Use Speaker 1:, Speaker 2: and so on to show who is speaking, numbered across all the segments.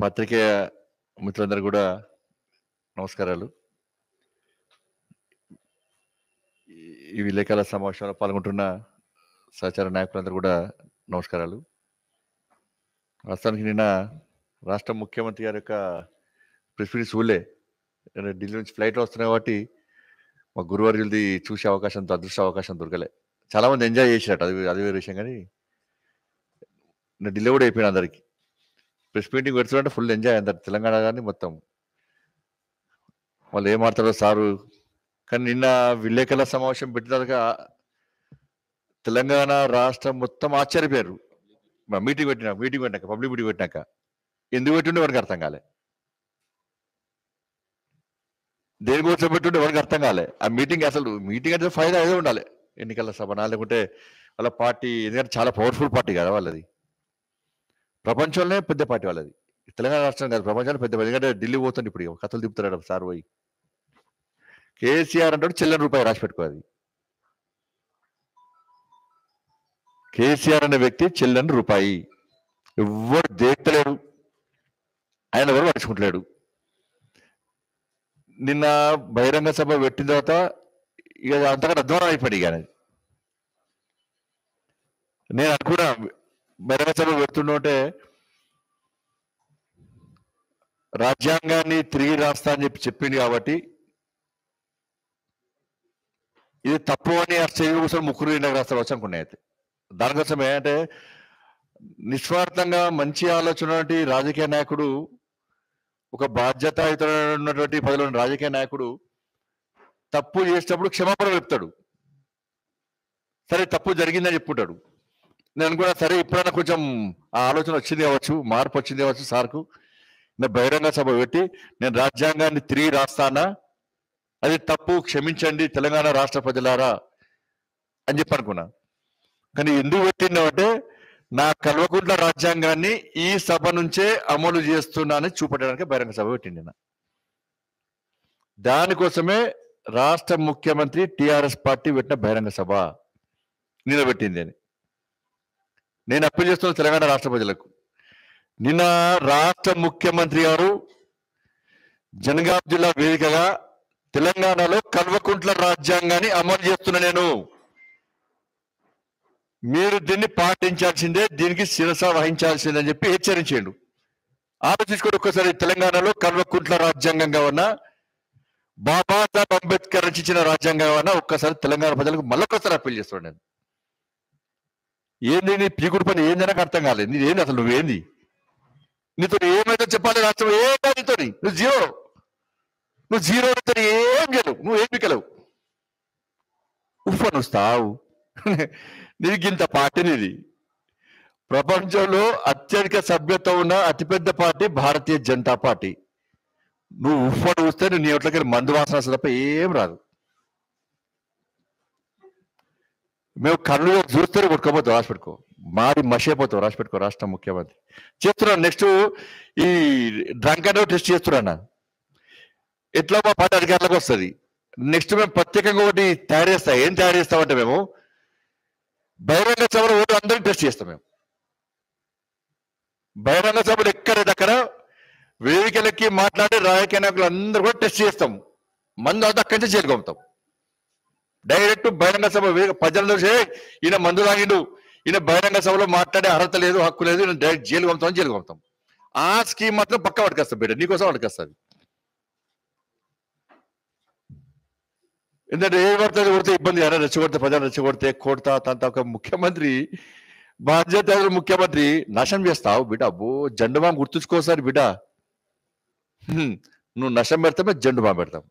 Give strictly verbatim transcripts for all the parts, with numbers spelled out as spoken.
Speaker 1: పత్రికేయ మిత్రులందరూ కూడా నమస్కారాలు. ఈ విలేకరుల సమావేశంలో పాల్గొంటున్న సహచర నాయకులందరూ కూడా నమస్కారాలు. వాస్తవానికి నిన్న రాష్ట్ర ముఖ్యమంత్రి గారి యొక్క ప్రెస్ మీట్ చూడలే, ఢిల్లీ నుంచి ఫ్లైట్లో వస్తున్నాయి కాబట్టి మా గురువర్యులది చూసే అవకాశం, అదృష్ట అవకాశం దొరకలే. చాలామంది ఎంజాయ్ చేసినట్టు, అది అది వేరే విషయం. కానీ నేను ఢిల్లీ కూడా అయిపోయినా అందరికి ప్రెస్ మీటింగ్ పెడుతుంటే ఫుల్ ఎంజాయ్ అందరు, తెలంగాణ కానీ మొత్తం వాళ్ళు ఏం మాట్లాడతారో సారు. కానీ నిన్న విలేకరుల సమావేశం పెట్టిన తర్వాత తెలంగాణ రాష్ట్రం మొత్తం ఆశ్చర్యపోయారు. మీటింగ్ పెట్టినా మీటింగ్ పెట్టినాక పబ్లిక్ మీటింగ్ పెట్టినాక ఎందుకు పెట్టిండే ఎవరికి అర్థం కాలే, దేనికోసం పెట్టుండే ఎవరికి అర్థం కాలే. ఆ మీటింగ్ అసలు మీటింగ్ అంటే ఫైదా ఏదో ఉండాలి, ఎన్నికల సభనా లేకుంటే వాళ్ళ పార్టీ, ఎందుకంటే చాలా పవర్ఫుల్ పార్టీ కదా వాళ్ళది, ప్రపంచంలోనే పెద్ద పార్టీ వాళ్ళది. తెలంగాణ రాష్ట్రం కాదు, ప్రపంచంలో పెద్ద పార్టీ. ఎందుకంటే ఢిల్లీ పోతుంది ఇప్పుడు, కథలు తిప్పుతాడు సార్ పోయి. కేసీఆర్ అంటాడు చెల్లని రూపాయి రాసి పెట్టుకోవాలి. కేసీఆర్ అనే వ్యక్తి చెల్లని రూపాయి, ఎవ్వరు దేక్తలేడు, ఆయన ఎవరు పడుచుకుంటలేడు. నిన్న బహిరంగ సభ పెట్టిన తర్వాత ఇక అంతకంటే అధ్వానం అయిపోయింది. ఇక నేను అనుకున్నా బహిరంగ సభ పెడుతుండే రాజ్యాంగాన్ని తిరిగి రాస్తా అని చెప్పి చెప్పింది కాబట్టి ఇది తప్పు అని కోసం ముగ్గురు ఇండకు రాస్తారు వచ్చి అనుకున్నాయి. అయితే దానికోసమే అంటే నిస్వార్థంగా మంచి ఆలోచన రాజకీయ నాయకుడు, ఒక బాధ్యతాయుతమైనటువంటి పదవిలో రాజకీయ నాయకుడు తప్పు చేసేటప్పుడు క్షమాపణ చెప్తాడు. సరే తప్పు జరిగిందని చెప్పుకుంటాడు. నేను అనుకున్నా సరే ఇప్పుడైనా కొంచెం ఆ ఆలోచన వచ్చింది కావచ్చు, మార్పు వచ్చింది కావచ్చు సార్కు. నేను బహిరంగ సభ పెట్టి నేను రాజ్యాంగాన్ని తిరిగి రాస్తానా, అది తప్పు, క్షమించండి తెలంగాణ రాష్ట్ర ప్రజలారా అని చెప్పి అనుకున్నా. కానీ ఎందుకు పెట్టిందంటే నా కల్వకుంట్ల రాజ్యాంగాన్ని ఈ సభ నుంచే అమలు చేస్తున్నానని చూపెట్టడానికి బహిరంగ సభ పెట్టింది. దానికోసమే రాష్ట్ర ముఖ్యమంత్రి టిఆర్ఎస్ పార్టీ పెట్టిన బహిరంగ సభ నిలబెట్టింది అని నేను అప్పీల్ చేస్తున్న తెలంగాణ రాష్ట్ర ప్రజలకు. నిన్న రాష్ట్ర ముఖ్యమంత్రి గారు జనగాం జిల్లా వేదికగా తెలంగాణలో కల్వకుంట్ల రాజ్యాంగాన్ని అమలు చేస్తున్నా నేను, మీరు దీన్ని పాటించాల్సిందే, దీనికి శిరస వహించాల్సిందే అని చెప్పి హెచ్చరించాడు. ఆలోచించుకోండి ఒక్కసారి, తెలంగాణలో కల్వకుంట్ల రాజ్యాంగంగా ఉన్న, బాబాసాహెబ్ అంబేద్కర్ రచించిన రాజ్యాంగంగా ఉన్న ఒక్కసారి తెలంగాణ ప్రజలకు మళ్ళొక్కసారి అప్పీల్ చేస్తున్నాడు నేను. ఏంది నీ పీకుడు పని ఏంది నాకు అర్థం కాలేదు. నీది ఏంది అసలు, నువ్వేంది, నీతో ఏమైతే చెప్పాలి రాష్ట్రం, ఏదో నీతో నువ్వు జీరో, నువ్వు జీరో ఏం చేయలేవు, నువ్వు ఏం పీకలేవు, ఉఫ్ఫను వస్తావు. నీకు ఇంత పార్టీ, నీది ప్రపంచంలో అత్యధిక సభ్యత్వం ఉన్న అతిపెద్ద పార్టీ భారతీయ జనతా పార్టీ. నువ్వు ఉఫ్ఫను వస్తే నువ్వు నీ ఒట్లకి మందు వాసన వస్తుంది తప్ప ఏం రాదు. మేము కళ్ళు చూస్తేనే కొట్టుకోపోతావు, రాసి పెట్టుకో, మాది మషైపోతావు, రాసి పెట్టుకో. రాష్ట్ర ముఖ్యమంత్రి చేస్తున్నాను. నెక్స్ట్ ఈ డ్రంక్ అండ్ టెస్ట్ చేస్తున్నా, ఎట్లా మా పార్టీ అధికారులకు వస్తుంది. నెక్స్ట్ మేము ప్రత్యేకంగా ఒకటి తయారు చేస్తాం. ఏం తయారు చేస్తామంటే మేము బహిరంగ సభలో ఓటు అందరినీ టెస్ట్ చేస్తాం. మేము బహిరంగ సభలు ఎక్కడెక్కడ వేదికలకి మాట్లాడే రాజకీయ నాయకులు అందరూ కూడా టెస్ట్ చేస్తాం. మందు అంతా అక్కడి నుంచి చేరుకుంటాం. డైరెక్ట్ బహిరంగ సభ ప్రజలందరూ చే ఈయన మందు తాగిండు, ఈయన బహిరంగ సభలో మాట్లాడే అర్హత లేదు, హక్కు లేదు, ఈయన డైరెక్ట్ జైలు పంపుతాం జైలు పంపుతాం. ఆ స్కీమ్ మాత్రం పక్క పట్టుకొస్తాం బిడ్డ, నీకోసం పట్టుకొస్తుంది. ఎందుకంటే ఏ పడుతుంది కొడితే ఇబ్బంది కదా, రెచ్చగొడితే ప్రజలు రెచ్చగొడితే కొడతా తంత. ఒక ముఖ్యమంత్రి, బాధ్యత ముఖ్యమంత్రి నష్టం చేస్తావు బిడ్డ. అబ్బో జెండు బాంబు గుర్తుంచుకోసారి బిడ్డ, నువ్వు నష్టం పెడతామే జెండు బాంబు పెడతాం,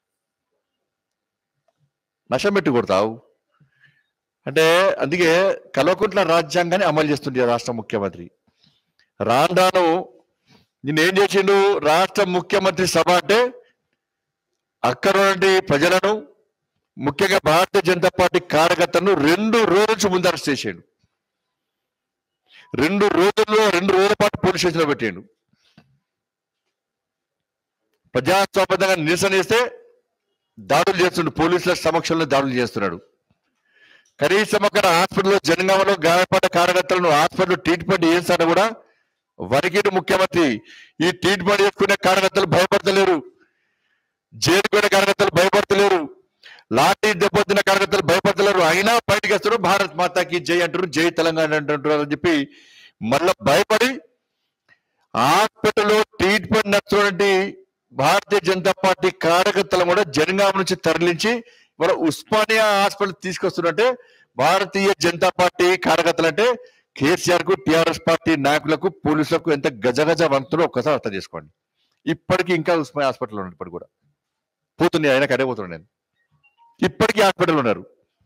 Speaker 1: నష్టం పెట్టి కొడతావు అంటే. అందుకే కల్వకుంట్ల రాజ్యాంగాన్ని అమలు చేస్తుంది రాష్ట్ర ముఖ్యమంత్రి. రాను రాను నిన్నేం చేసిండు రాష్ట్ర ముఖ్యమంత్రి సభ అంటే, అక్కడ నుండి ప్రజలను, ముఖ్యంగా భారతీయ జనతా పార్టీ కార్యకర్తలను రెండు రోజుల నుంచి ముందు అరెస్ట్ చేసాడు. రెండు రోజుల్లో రెండు రోజుల పాటు పోలీస్ స్టేషన్లో పెట్టాడు. ప్రజాస్వామ్యంగా నిరసన చేస్తే దాడులు చేస్తున్నాడు, పోలీసుల సమక్షంలో దాడులు చేస్తున్నాడు. కనీసం అక్కడ హాస్పిటల్లో జనగామలో గాయపడ్డ కార్యకర్తలను హాస్పిటల్ ట్రీట్మెంట్ చేస్తాడు కూడా వరకిటి ముఖ్యమంత్రి ఈ ట్రీట్మెంట్ చేసుకునే కార్యకర్తలు భయపడతలేరు, జైలుకునే కార్యకర్తలు భయపడతలేరు, లాఠీ దెబ్బతిన్న కార్యకర్తలు భయపడతలేరు. అయినా బయటకు వస్తారు, భారత్ మాతాకి జై అంటారు, జై తెలంగాణ అంటారు అని చెప్పి మళ్ళా భయపడి హాస్పిటల్లో ట్రీట్మెంట్ నడుస్తున్నటువంటి భారతీయ జనతా పార్టీ కార్యకర్తలు కూడా జనగామ నుంచి తరలించి మన ఉస్మానియా హాస్పిటల్ తీసుకొస్తున్నట్టే భారతీయ జనతా పార్టీ కార్యకర్తలు అంటే కేసీఆర్ కు, టిఆర్ఎస్ పార్టీ నాయకులకు, పోలీసులకు ఎంత గజగజ వంతులో ఒక్కసారి అర్థం చేసుకోండి. ఇప్పటికీ ఇంకా ఉస్మానియా హాస్పిటల్ ఉన్నారు, ఇప్పటికి కూడా పోతుంది, ఆయన కడే పోతున్నాను నేను, ఇప్పటికీ హాస్పిటల్ ఉన్నారు.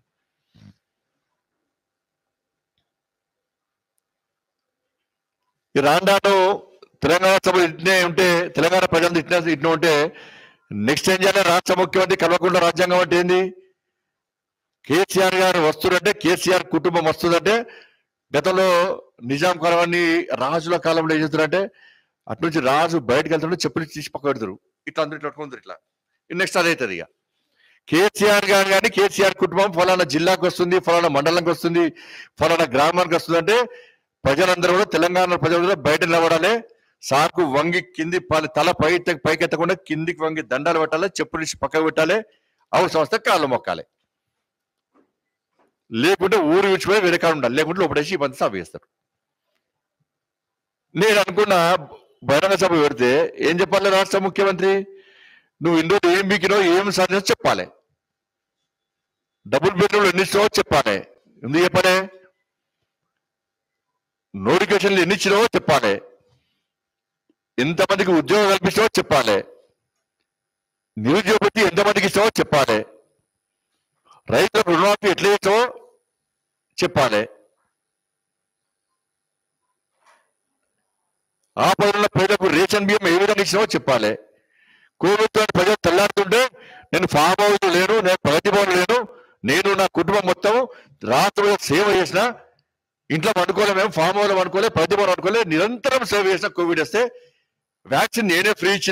Speaker 1: ఈ రాండాలో తెలంగాణ సభ ఇట్నే ఉంటే, తెలంగాణ ప్రజలు ఇట్నే ఇట్నే ఉంటే నెక్స్ట్ ఏం చేయాలి? రాష్ట్ర ముఖ్యమంత్రి కల్వకుంట్ల రాజ్యాంగం అంటే ఏంది? కేసీఆర్ గారు వస్తుందంటే, కేసీఆర్ కుటుంబం వస్తుందంటే, గతంలో నిజాం కాలాన్ని రాజుల కాలంలో ఏం చేస్తారంటే అటు నుంచి రాజు బయటకు వెళ్తుంటే చెప్పులు తీసి పక్క పెడతారు, ఇట్లా అందరూ ఇట్లా పట్టుకుంటారు, ఇట్లా నెక్స్ట్ అదే అవుతుంది. ఇక కేసీఆర్ గారు కానీ కేసీఆర్ కుటుంబం ఫలానా జిల్లాకు వస్తుంది, ఫలానా మండలంకి వస్తుంది, ఫలానా గ్రామానికి వస్తుంది అంటే ప్రజలందరూ కూడా, తెలంగాణ ప్రజలు కూడా బయట నిలబడాలి, సాకు వంగి కింది తల పై పైకెత్తకుండా కిందికి వంగి దండాలు పెట్టాలి, చెప్పులు తీసి పక్కకు పెట్టాలి, అవసరం వస్తే కాళ్ళు మొక్కాలి, లేకుంటే ఊరు విడిచిపోయి వెనకాల ఉండాలి, లేకుంటే లోపడేసి ఈ మంది సభ చేస్తారు. నేను అనుకున్న బహిరంగ సభ పెడితే ఏం చెప్పాలి? రాష్ట్ర ముఖ్యమంత్రి నువ్వు ఇందులో ఏం బీకినో, ఏం సాధించో చెప్పాలి, డబుల్ బెడ్రూమ్ ఎన్ని ఇచ్చినావో చెప్పాలి, ఎందుకు చెప్పాలి? నోటిఫికేషన్లు ఎన్ని ఇచ్చినావో చెప్పాలి, ఎంతమందికి ఉద్యోగం కల్పించావో చెప్పాలి, నిరుద్యోగ భృతి ఎంతమందికి ఇస్తావో చెప్పాలి, రైతులకు రుణమాఫీ ఎట్లా చేస్తావో చెప్పాలి, ఆ పనుల ప్రజలకు రేషన్ బియ్యం ఏ విధంగా ఇచ్చినావో చెప్పాలి. కోవిడ్ తో ప్రజలు తెల్లాడుతుంటే నేను ఫామ్ హౌస్ లేను, నేను ప్రగతి భవన్ లేను, నేను నా కుటుంబం మొత్తం రాత్రి సేవ చేసిన, ఇంట్లో వండుకోలే, మేము ఫామ్ హౌస్ వండుకోలే, ప్రగతి భవన్ వండుకోలే, నిరంతరం సేవ చేసిన. కోవిడ్ వస్తే వ్యాక్సిన్ నేనే ఫ్రీ ఇచ్చిన,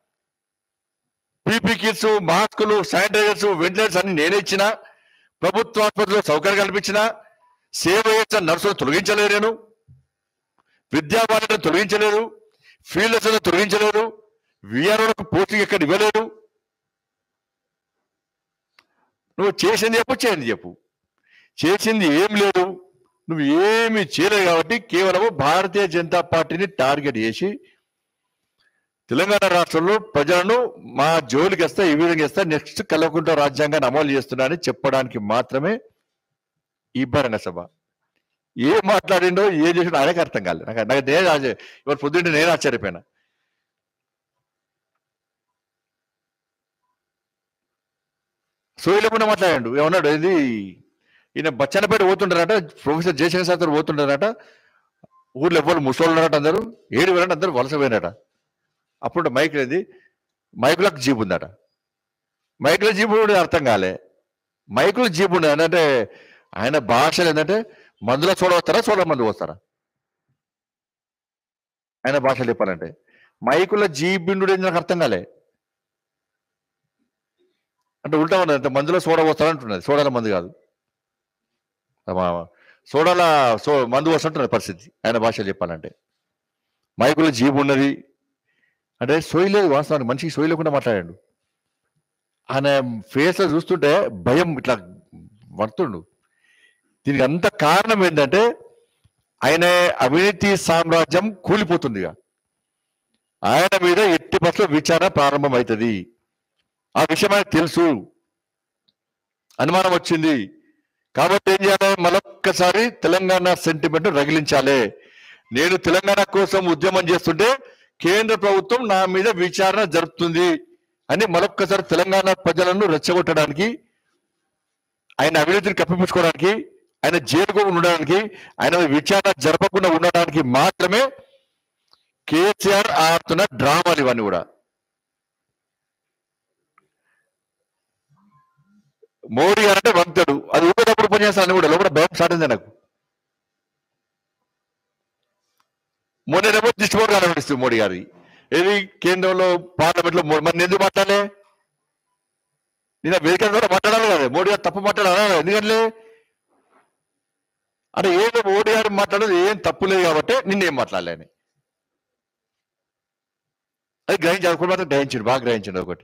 Speaker 1: పీపీ కిట్స్, మాస్కులు, శానిటైజర్స్, వెంటిలేటర్స్ అన్ని నేనే ఇచ్చిన, ప్రభుత్వ ఆసుపత్రిలో సౌకర్యం కల్పించిన, సేవ చేసిన నర్సులు తొలగించలేదు, నేను విద్యా బాధ్యతను తొలగించలేదు, ఫీల్డ్స్ తొలగించలేదు, విఆర్ఓలకు పోస్టింగ్ ఎక్కడ ఇవ్వలేదు. నువ్వు చేసింది చెప్పు, చేయండి చెప్పు, చేసింది ఏం లేదు, నువ్వు ఏమి చేయలేదు. కాబట్టి కేవలం భారతీయ జనతా పార్టీని టార్గెట్ చేసి తెలంగాణ రాష్ట్రంలో ప్రజలను మా జోలికి వస్తే ఈ విధంగా వస్తే నెక్స్ట్ కల్వకుంట్ల రాజ్యాంగాన్ని అమలు చేస్తున్నా అని చెప్పడానికి మాత్రమే ఈ బహిరంగ సభ. ఏం మాట్లాడిండో ఏం చేసిండో ఆయనకు అర్థం కాలేదు. నాకు నాకు నేను ఇవాళ పొద్దుంటే నేను ఆశ్చర్యపోయినా. సోయలేకుండా మాట్లాడాడు. ఏమన్నాడు? ఇది ఈయన బచ్చన్నపేట పోతుంటారట, ప్రొఫెసర్ జయశంకర్ సార్ పోతుంటారట, ఊర్లో ఎవ్వరు ముసోళ్ళున్నారట, అందరూ ఏడు వేలంటే అందరూ వలస పోయినట. అప్పుడు మైక్ లేదు, మైకులకు జీబు ఉందట. మైకుల జీబు అర్థం కాలే, మైకుల జీబు ఉండదు అంటే ఆయన భాషలు ఏంటంటే మందులో చూడ వస్తారా, చూడ మందు వస్తారా, ఆయన భాషలు చెప్పాలంటే మైకుల జీబిండు నాకు అర్థం కాలే. అంటే ఉల్టా ఉన్నది, అంటే మందులో సోడా వస్తారంటున్నది, సోడాల మందు కాదు, సోడాల సో మందు వస్తుంటున్నది పరిస్థితి ఆయన భాషలు చెప్పాలంటే. మైకుల జీబు ఉన్నది అంటే సోయి లేదు, వాస్తవానికి మనిషికి సోయి లేకుండా మాట్లాడాడు. ఆయన ఫేస్ లో చూస్తుంటే భయం ఇట్లా పడుతుండు. దీనికి అంత కారణం ఏంటంటే ఆయన అవినీతి సామ్రాజ్యం కూలిపోతుంది. ఆయన మీద ఎట్టి బస్సులో విచారణ ప్రారంభం అవుతుంది. ఆ విషయం ఆయనకు తెలుసు, అనుమానం వచ్చింది. కాబట్టి ఏం చేయాలి? మరొక్కసారి తెలంగాణ సెంటిమెంట్ రగిలించాలి. నేను తెలంగాణ కోసం ఉద్యమం చేస్తుంటే కేంద్ర ప్రభుత్వం నా మీద విచారణ జరుపుతుంది అని మరొక్కసారి తెలంగాణ ప్రజలను రెచ్చగొట్టడానికి, ఆయన అవినీతిని కప్పిపుచ్చుకోవడానికి, ఆయన జైలుకు ఉండడానికి, ఆయన విచారణ జరపకుండా ఉండడానికి మాత్రమే కేసీఆర్ ఆడుతున్న డ్రామాలు ఇవన్నీ కూడా. మోడీ గారు అంటే వంతుడు, అది ఊపేటప్పుడు పనిచేస్తాను కూడా లోపల భయం స్టార్ట్ అయింది నాకు. మొన్నేమో దిష్టిపోటు కనబడిస్తుంది మోడీ గారి, ఏది కేంద్రంలో పార్లమెంట్ లో. మరి ఎందుకు మాట్లాడలే? నేను వేదిక కూడా మాట్లాడాలి కదా, మోడీ గారు తప్పు మాట్లాడాలి. ఎందుకంటే అంటే ఏదో మోడీ గారు మాట్లాడేది ఏం తప్పు లేదు కాబట్టి నిన్నేం మాట్లాడలేని. అది గ్రహించి ఒకటి మాత్రం గ్రహించాడు, బాగా గ్రహించాడు ఒకటి.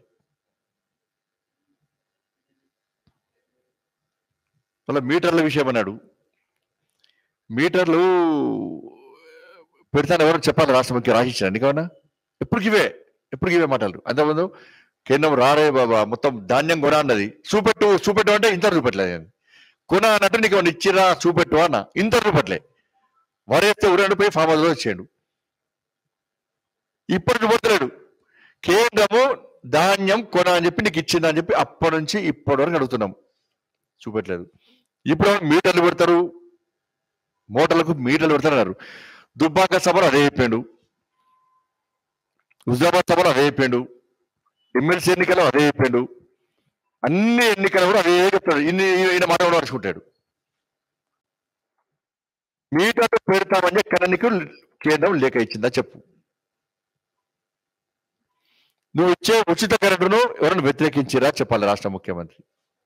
Speaker 1: మళ్ళీ మీటర్ల విషయం అన్నాడు. మీటర్లు పెడతాను ఎవరు చెప్పాలి, రాష్ట్ర ముఖ్య రాసిచ్చాను నీకన్నా ఎప్పటికి ఇవే ఎప్పటికి ఇవే మాటలు. అంతకుముందు కేంద్రం రారే బాబా మొత్తం ధాన్యం కొన అన్నది, చూపెట్టు చూపెట్టు అంటే ఇంత చూపెట్టలేదు. కొన అన్నట్టు నీకు ఏమన్నా ఇచ్చిరా చూపెట్టు అన్న, ఇంత చూపెట్టలే. వరేస్తే ఊరండి పోయి ఫామ్ హౌస్లో వచ్చాడు. ఇప్పుడు చూపెట్టలేడు. కేంద్రము ధాన్యం కొన అని చెప్పి నీకు ఇచ్చిందా అని చెప్పి అప్పటి నుంచి ఇప్పటి వరకు అడుగుతున్నాం, చూపెట్టలేదు. ఇప్పుడు మీటర్లు పెడతారు, మోటార్లకు మీటర్లు పెడతారన్నారు. దుబ్బాక సభలు అదే అయిపోయాడు, హుజాబాద్ సభలు అదే అయిపోయాడు, ఎమ్మెల్సీ ఎన్నికలు అదే అయిపోయాడు, అన్ని ఎన్నికలు కూడా అదే చెప్తాడు. ఇన్ని ఈయన మాట కూడా నడుచుకుంటాడు. మీటర్లు పెడతామని ఎక్కడ నీకు కేంద్రం లేఖ ఇచ్చిందా చెప్పు. నువ్వు ఇచ్చే ఉచిత కరెంటును ఎవరైనా వ్యతిరేకించిరా చెప్పాలి రాష్ట్ర ముఖ్యమంత్రి.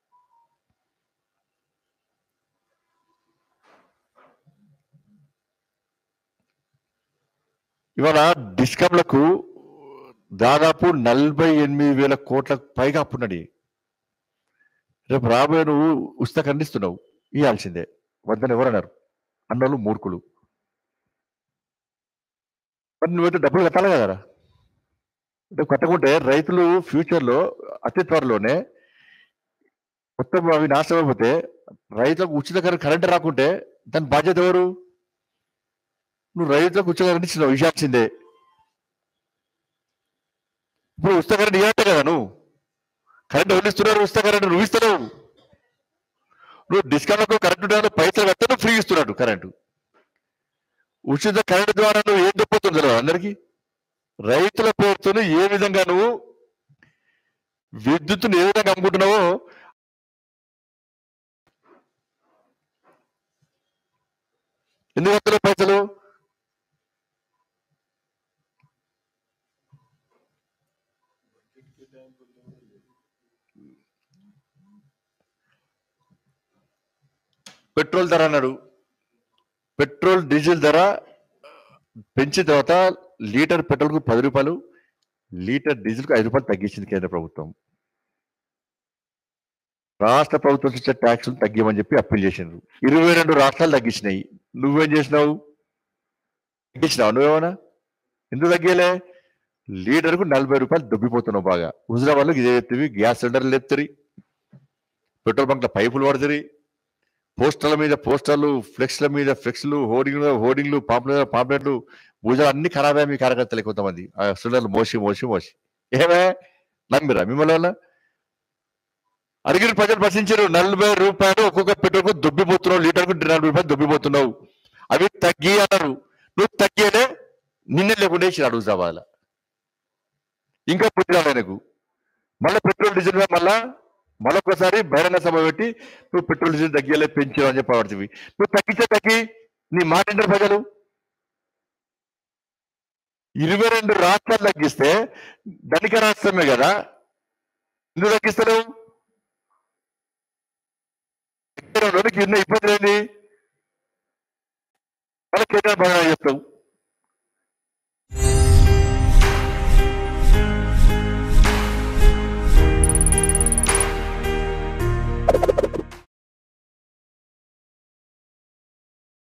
Speaker 1: ఇవాళ డిస్కమ్లకు దాదాపు నలభై ఎనిమిది వేల కోట్లకు పైగా అప్పున్నది. రేపు రాబోయే నువ్వు ఉచిత ఖండిస్తున్నావు, ఇవ్వాల్సిందే. వద్దని ఎవరన్నారు అన్నోళ్ళు మూర్ఖులు. మరి నువ్వైతే డబ్బులు కట్టాలి కదా. అంటే కట్టకుంటే రైతులు ఫ్యూచర్లో అతి త్వరలోనే మొత్తం అవి నాశనం అయిపోతే రైతులకు ఉచిత కరెంట్ రాకుంటే దాని బాధ్యత ఎవరు? నువ్వు రైతులకు ఉచిత కరెంట్ ఇచ్చినావు, ఇవ్వాల్సిందే. ఇప్పుడు ఉచిత కరెంట్ ఇవ్వట్టే కదా. నువ్వు కరెంట్ ఎవరు ఇస్తున్నారు? ఉచిత కరెంట్ నువ్వు ఇస్తున్నావు. నువ్వు డిస్కౌంట్లకు కరెంటు పైసలు కడితే నువ్వు ఫ్రీ ఇస్తున్నాడు కరెంటు. ఉచిత కరెంటు ద్వారా నువ్వు ఏం దొప్పుతుంది తెలియదు అందరికీ. రైతుల పేరుతో ఏ విధంగా నువ్వు విద్యుత్తును ఏ విధంగా అమ్ముకుంటున్నావో ఎందుకు వస్తున్నావు పైసలు? పెట్రోల్ ధర అన్నాడు. పెట్రోల్ డీజిల్ ధర పెంచిన తర్వాత లీటర్ పెట్రోల్కు పది రూపాయలు, లీటర్ డీజిల్కు ఐదు రూపాయలు తగ్గించింది కేంద్ర ప్రభుత్వం. రాష్ట్ర ప్రభుత్వం ఇచ్చే ట్యాక్సులు తగ్గిమని చెప్పి అప్పీల్ చేసినారు. ఇరవై రెండు రాష్ట్రాలు తగ్గించినాయి. నువ్వేం చేసినావు? తగ్గించినావు నువ్వేమన్నా? ఎందుకు తగ్గలే? లీటర్కు నలభై రూపాయలు దొబ్బిపోతున్నావు బాగా. హుజరాబాద్లో ఇదే చెప్తుంది, గ్యాస్ సిలిండర్లు లేపుతారు, పెట్రోల్ బంక్ల పైపులు పడుతుంది, పోస్టర్ల మీద పోస్టర్లు, ఫ్లెక్స్ల మీద ఫ్లెక్స్లు, హోర్డింగ్లు హోర్డింగ్లు పాంప్లెట్ పాంప్లెట్లు, భుజాలు అన్ని ఖరాబ్ అయ్యాయి మీ కార్యకర్తలు. కొంతమంది ఆ సిలిండర్లు మోసి మోసి మోసి ఏమే నమ్మిరా మిమ్మల్ని వల్ల? అడిగిన ప్రజలు ప్రశ్నించారు. నలభై రూపాయలు ఒక్కొక్క పెట్రోల్కు దొబ్బిపోతున్నావు, లీటర్కు నలభై రూపాయలు దొబ్బిపోతున్నావు, అవి తగ్గి అన్నారు. నువ్వు తగ్గేదే నిన్నే లేకుండా ఇచ్చినాడు హుజరాబాద్లో. ఇంకా పుట్టినాడు ఆయనకు. మళ్ళీ పెట్రోల్ డీజిల్ మళ్ళా మరొకసారి బహిరంగ సభ పెట్టి నువ్వు పెట్రోల్ డీజిల్ తగ్గలే పెంచావు అని చెప్పి పడుతుంది. నువ్వు తగ్గించే తగ్గి నీ మాట వింటారు ప్రజలు. ఇరవై రెండు రాష్ట్రాలు తగ్గిస్తే ధనిక రాష్ట్రమే కదా, ఎందుకు తగ్గిస్తలేవు? ఇన్న ఇబ్బంది ఏంది? మళ్ళీ కేంద్రం బాగా చెప్తావు.